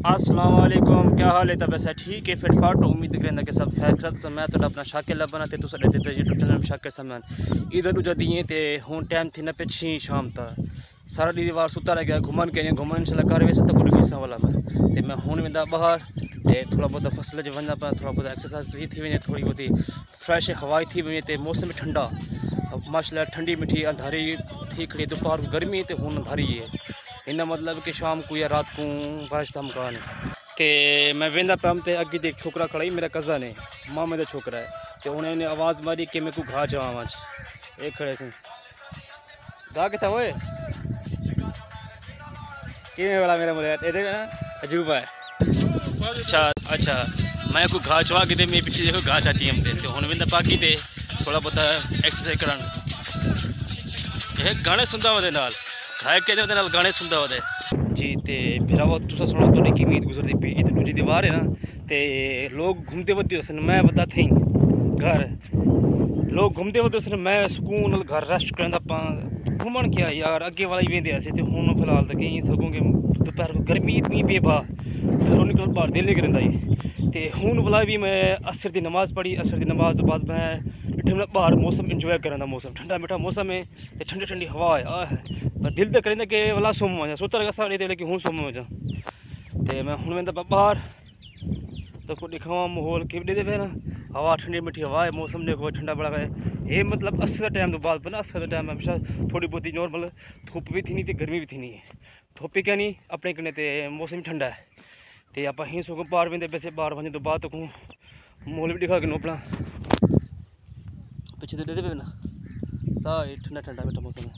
अस्सलाम वालेकुम, क्या हाल है? तब ऐसा ठीक है, फिटफाट। उम्मीद करें कि सब खैर खैर से मैं तो अपना शाकिर लबना ते तुस देते पे यूट्यूब चैनल शाकिर समान इधर उधर दिए ते हुन टाइम थी न पे 6 शाम ता सारा दी वार सुता रह गया घुमन के घुमन इंशाल्लाह कर वैसे तो कुछ हिस्सा वाला मैं हुन वेंदा बाहर ते थोड़ा बहुत फसल ज वना पर थोड़ा बहुत एक्सरसाइज भी थी वने थोड़ी बहुत फ्रेश हवा थी वने ते मौसम ठंडा माशाल्लाह ठंडी मिठी अंधारी थी खड़ी दोपहर को गर्मी ते हुन अंधारी है इन मतलब कि शाम को या रात को बारिश का मकान है। तो मैं वेंदा पम तो अगे एक छोकरा खड़ा ही मेरा कज़न है मामे का छोकरा है तो उन्होंने आवाज़ मारी कि मेरे को घा जावा मच एक खड़े से घा कितना हुए कि वाला मेरा मुझे अजूबा है। अच्छा अच्छा मैं को घा चवा के मैं पीछे देखो घा चाहती हम तो हूँ वेंदा बाकी तो थोड़ा बहुत एक्सरसाइज कर गाने सुनता वे नाल घाय के गाने सुनता वे जी। तो फिर वो तुसा सुनो तो की ईद गुजरती पी ईद दूजी दीवार है ना तो लोग घूमते वते उस मैं बता थी घर लोग घूमते वते उस मैं सुकून घर रेस्ट करना पा घूमन क्या यार अगे वाला ही वेंदे ऐसे तो हूँ फिलहाल तो कहीं सकोगे दोपहर गर्मी इतनी बेबा फिर निकल बाहर दिल नहीं करेंदा तो हूँ वाला भी मैं असर की नमाज़ पढ़ी असर की नमाज तो बाद मैं इतना बाहर मौसम इंजॉय करना मौसम ठंडा मीठा मौसम है तो ठंडी ठंडी हवा है दिल तो करेंदा कि वाला सुम वजा सोता लगा सा नहीं लेकिन हूँ सुम वजा तो मैं हूँ वेंदा बाहर तो को दिखावा माहौल कि दे पे ना हवा ठंडी मीठी हवा है मौसम देखो ठंडा बड़ा है ये मतलब असर का टाइम तो बाद पर ना असर का टाइम हमेशा थोड़ी बहुत नॉर्मल धुप भी थी नहीं तो गर्मी भी थी नहीं है धुप क्या नहीं अपने कने तो मौसम ठंडा है तो आप ही सो बाहर वेंदे वैसे बाहर वजन तो बाद तो माहौल भी दिखा के अपना पीछे तो दे पे ना सा ठंडा ठंडा मीठा मौसम है।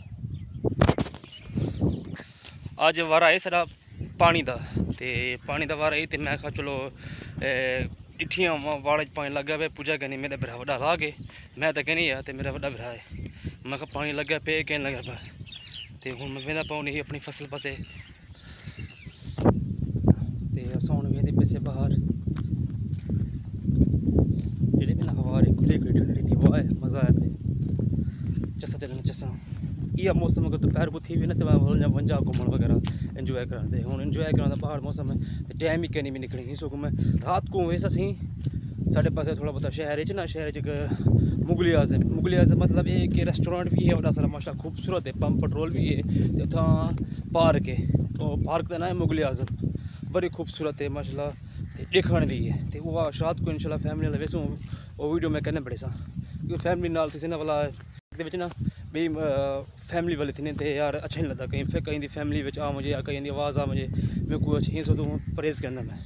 अज वारा है सारा पानी का तो पानी का वारा है तो मैं कहा चलो डिठियाँ वाड़ पानी लग गया पूजा करनी मेरा भरा वाला ला के मैं तो कहनी है तो मेरा बड़ा भरा है मैं कहा पानी लग गया पे कहने लगा पा तो हूँ मैं वेंदा पाऊँ नहीं अपनी फसल पासे तो अस हूँ वेंदे पैसे बाहर जेह्ड़े भी ना हवा खुली खुली ठंडी ठंडी हवा है मज़ा आया पे चसा चलना चसा यह मौसम अगर दोपहर को थी भी ना तो मैं वंजा घूमन वगैरह इंजॉय करा हूँ इंजॉय करा बाहर मौसम है तो टाइम ही कहनी भी निकली ही सो मैं रात को वैसा सही साढ़े पास थोड़ा बहुत शहर ना शहर मुगली आजम मतलब एक रेस्टोरेंट भी है बड़ा सारा माशा खूबसूरत है पंप पेट्रोल भी है तो उतना पार्क है तो पार्क का नाम है मुगली आजम बड़ी खूबसूरत है माशाल्लाह देखने दी है तो वो रात को इंशाल्लाह फैमिली वाले वैसे वो वीडियो मैं कहने बड़े सा क्योंकि फैमिली नाल किसी ना वाला ना भी फैमिली वाले थे तो यार अच्छा नहीं लगता कहीं फिर कहीं की फैमिली आ मुझे या कहीं की आवाज़ आ मुझे मैं कुछ ही सो परहेज़ करना मैं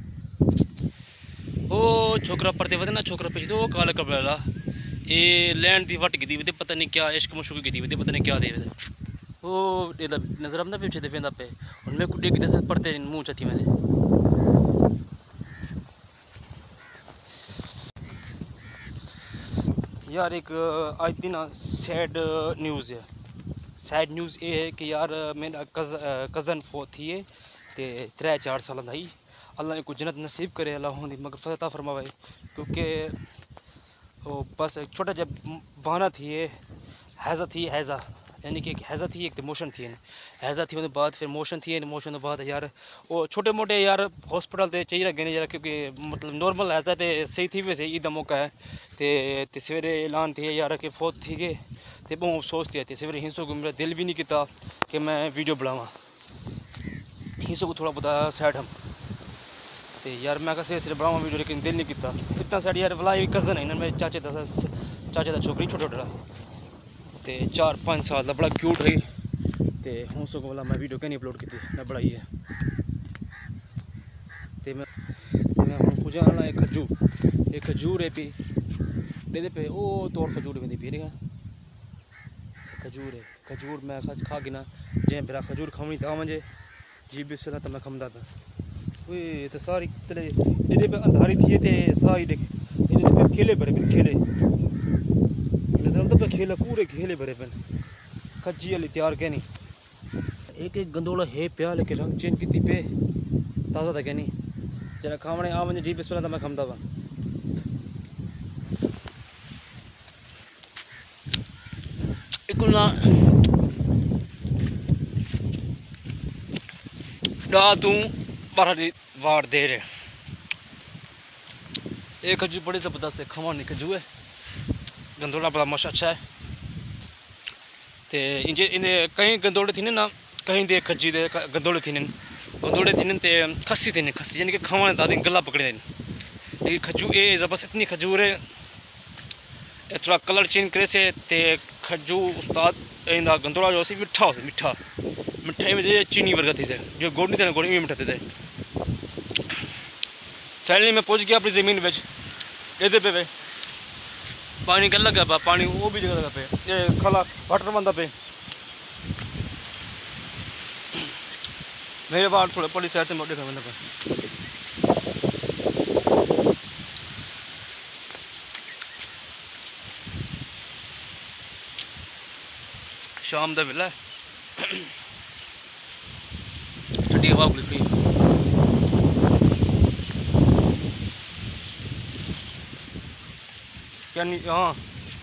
ओ छोकरा पढ़ते वे ना छोकरा पीछे तो काले कपड़े वाला ये लैंड की वट गी पता नहीं क्या इश्क मुश्क की पता नहीं क्या दे वो नजर आना पीछे पे पे और मेरे को देख पढ़ते मुँह चती मैंने यार एक आज दिन सैड न्यूज़ है सैड न्यूज़ ये है कि यार मेरा कज़न फोत थी है तो 3-4 साल का ही अल्लाह ने कुछ जन्नत नसीब करे अल्लाह होंदी मगफरत अता फरमावे क्योंकि वो बस एक छोटा जब बहाना थी हैज़ा यानी कि हैज़ा थी एक तो मोशन थी हैज़ा थी बाद फिर मोशन थी मोशन बाद यार वो छोटे मोटे यार हॉस्पिटल से चाहिए गए यार क्योंकि मतलब नॉर्मल हैज़ा तो सही थी वैसे ईद का मौका है तो सवेरे ऐलान थी यार कि फोत थी गए तो बहुत अफसोस थी सवेरे हिंसों को मेरा दिल भी नहीं किया कि मैं वीडियो बनावा हिंसों को थोड़ा बहुत सैड हम तो यार मैं सिर्फ बनावा वीडियो लेकिन दिल नहीं किया इतना सैड यार वाला कज़न है मेरे चाचे का छोकरी छोटा छोटा तो 4-5 साल का बड़ा क्यूट है तो हूँ सो वाला मैं वीडियो नहीं अपलोड की मैं बनाई है तो मैं हूँ पूजा वाला एक खजूर है पी दे पे ओ तोड़ खजूर में पी रही खजूर मैं खा गिना जैसे फिर खजूर खावनी था मुझे जी भी तो मैं खमदा था वे तो सारी पे अंधारी थी तो सारी देख खेले भरे पे खेले तो खेले पूरे खेले भरे पे खजी वाली तैयार क्या नहीं एक गंदोला है पिया लेकिन रंग चेंज की पे ताज़ा था क्या नहीं जरा खावने आ मुझे जी बिस्मिल्लाह तो मैं खमदा था डा तू 12 दी वार दे रहे। एक खजू बड़ी ज़बरदस्त है, खवानी खजू है, गंदोला बड़ा मश अच्छा है। तो इन्हें कहीं गंदोड़े थी ना, कहीं दे खजी दे गंदोड़े थी, गंदोड़े थी ते खसी थी, खसी यानी कि खवाने दादी गला पकड़े दिन। लेकिन खजू ये ज़बरदस्त इतनी खजूर है, थोड़ा कलर चेंज करे से ते खजू उस्ताद इंदा गंदोला जो सी मिठा हो, मिठा मिठाई में चीनी वर्गा थी से, जो गुड़ नहीं थे गुड़ में मिठा थे। फैलनी में पहुँच गया अपनी ज़मीन में, ये पे पानी कल लगा पा, पानी वो भी जगह लगा पे, ये खला वाटर बंदा पे मेरे बाहर थोड़े पड़ी साइड से मोटे का बंदा पे। शाम का वेला ठंडी हवा खुली पी, क्या नहीं हाँ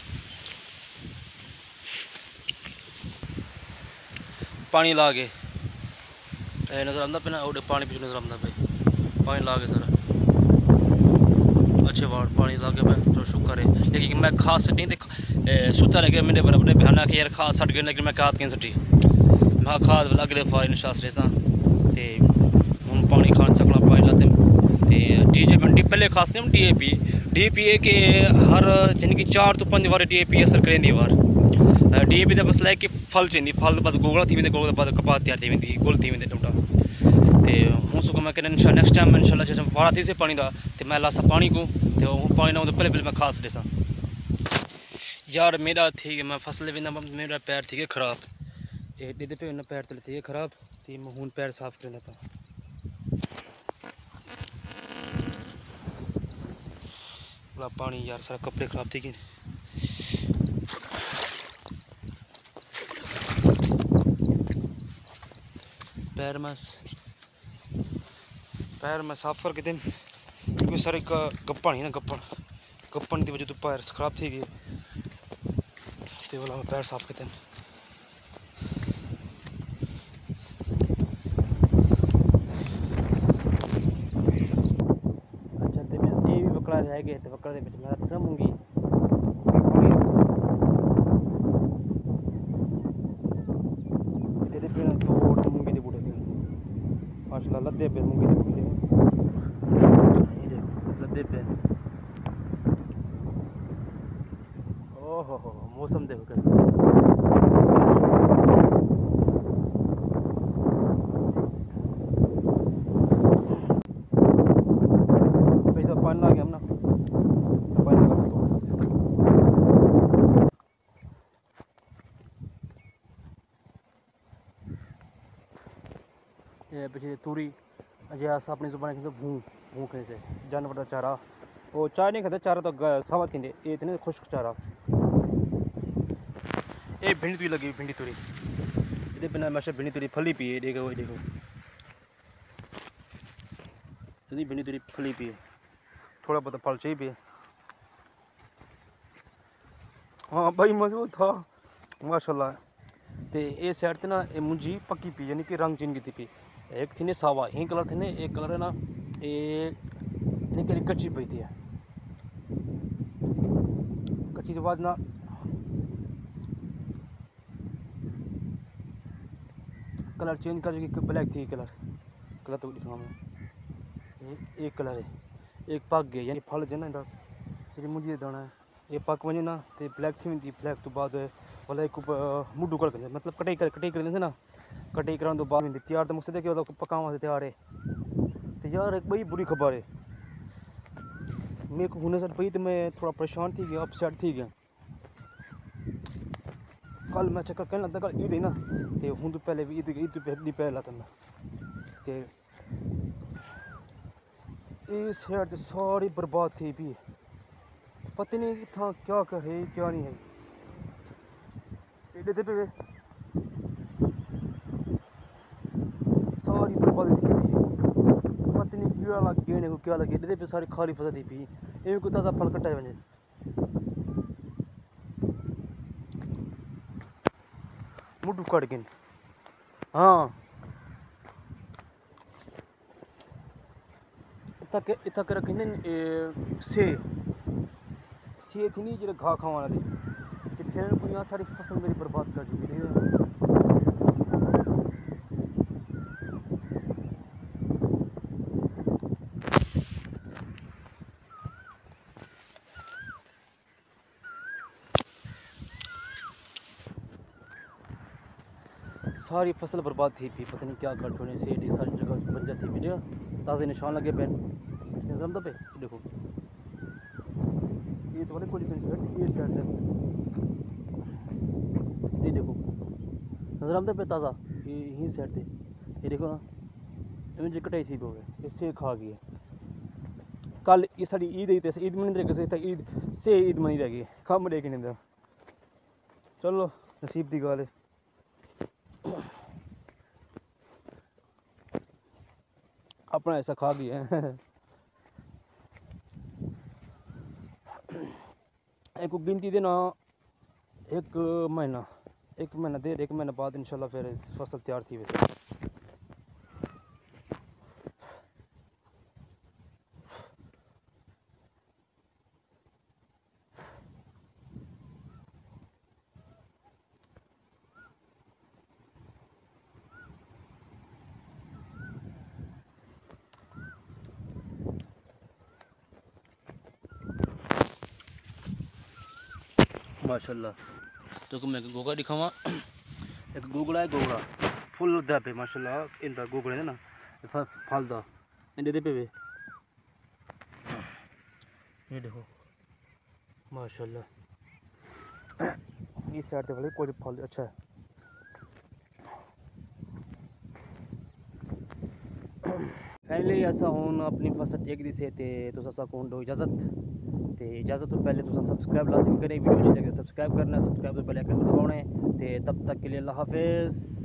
पानी ला के नज़र आता पे ना, और पानी पीछे नज़र आता पे, पानी ला के सर अच्छे वार्ड पानी ला के मैं तो शुक्र है। लेकिन मैं खास सटी तो सुता रह गया, मेरे बराबर बहाना कि यार खाद सट गए, लेकिन मैं खाद क्यों सटी, मैं खाद अगले फाइन शास्त्रे सा हूँ पानी खान सकना पाई लाते टीजे मंडी पहले खास नहीं DAP है कि हर जिनकी 4 तो 5 बार DAP असर करें दी बार DAP का मसला है कि फल चाहिए, फल तो बाद गोगड़ा थी वेंदे, गोगड़ा बाद कपास तैयार थी वेंदी, गुल थी वेंदे टोटा। तो हूँ सुख मैं कहना इंशाल्लाह नेक्स्ट टाइम इंशाल्लाह जो वारा थी से पानी का तो मैं लासा पानी को तो पानी ना पहले मैं खास ॾिसां। यार मेरा थी कि मैं फसल वेंदा, मेरा पैर थी ख़राब, ये ॾिदे पे हुन पैर तले थी ख़राब, तो मैं हूँ पैर साफ़ करना पा। पानी यार सारा कपड़े ख़राब थी गए, पैर में साफ करके दिन क्योंकि सारे गप्पन ही ना गप्पन की वजह तो पैर खराब थी गए, तो बोला मैं पैर साफ करते हैं। अच्छा तो मैं ये भी बकरा रह गए, तो बकरा मैं रखना मूंगी मूंगी के बूटे माशाल्लाह लद्दे पे मूंगी के बूटे लद्दे पे। ओहो मौसम देखो कैसे पैसा पानी ला गया हम ना पानी लगा तो ये पीछे तूरी अजय अपनी जुबान की भूख भूख से जानवर का चारा, वो चाय नहीं खाते, चारा तो सावा थी ये इतने खुश्क चारा। ये भिंडी तुरी लगी, भिंडी तुरी ये बिना मैं भिंडी तुरी फली पी है, देखो देखो यदि भिंडी तुरी फली पी है, थोड़ा बहुत फल चाहिए भी। हाँ भाई मजबूत था माशाल्लाह। तो ये साइड से ना ये मुंजी पक्की पी यानी कि रंग चेंज की पी, एक थी ने सावा ही कलर थे ने, एक कलर है ना ये यानी कच्ची पी थी, कच्ची के बाद ना कलर चेंज कर ब्लैक थी कलर तो दिखा मैं एक कलर है, एक पक गया यानी फल जो ना जी मुंजी दाना है ये पक वजे ना तो ब्लैक थी वेंदी, ब्लैक तो बाद वाला एक मुड्डू कर मतलब कटाई कर देंगे ना, कटाई कराने तो बाद वेंदी तैयार, तो मुझसे देखिए पकाने वास्ते तैयार है। तो यार एक बड़ी बुरी खबर है, मेरे को होने से पई तो मैं थोड़ा परेशान थी गया, अपसेट थी गया। कल मैं चक्कर कहने लगता कल ईद है ना, तो हूँ तो पहले भी ईद तो पहला था मैं इस साइड सारी बर्बाद थी भी, पता नहीं था क्या है क्या नहीं है, पे सारी बर्बाद थी भी, पता नहीं क्या लगे क्या लगे पे सारी खाली फसल थी भी, ये कोई ताज़ा फल कटा वजे मुड्डू कट गए। हाँ इतना के रखे से थी नहीं जो घा खावा वाली फिर कोई यहाँ सारी फसल मेरी बर्बाद कर दी मेरी। सारी फसल बर्बाद थी भी पता नहीं क्या कर छोड़ने से सारी जगह बन जाती वीडियो ताज़े निशान लगे बैन नजर पे देखो ये तो वाले कोई ये साइड से ये देखो नजर आमदा पे ताज़ा ये साइड पे ये देखो ना इन्हें जो कटाई थी वो इससे खा गई कल ये साड़ी ईद आई ईद मनी रह गए ईद से ईद मनी रह गई कम रह के नहीं चलो नसीब की गल है। अपना ऐसा खा गया है एक गिनती देना एक महीना देर एक महीना बाद इंशाल्लाह फिर फसल तैयार थी वैसे। माशाल्लाह तो मैं गोगा दिखावा एक गोगड़ा है गोगड़ा फुल दा पे माशाल्लाह इंदा गोगड़े है ना फल दा इंदे दे पे ये देखो माशाल्लाह इस साइड पे वाले कोई फल अच्छा है। फाइनली ऐसा हूँ अपनी फसल टेक दी से तो असा कौन दो इजाज़त तो पहले तुम सब्सक्राइब लाजमी करें वीडियो अच्छी लगे सब्सक्राइब करना सब्सक्राइब तो पहले आइकन दबाना है। तब तक के लिए अल्लाह हाफिज़।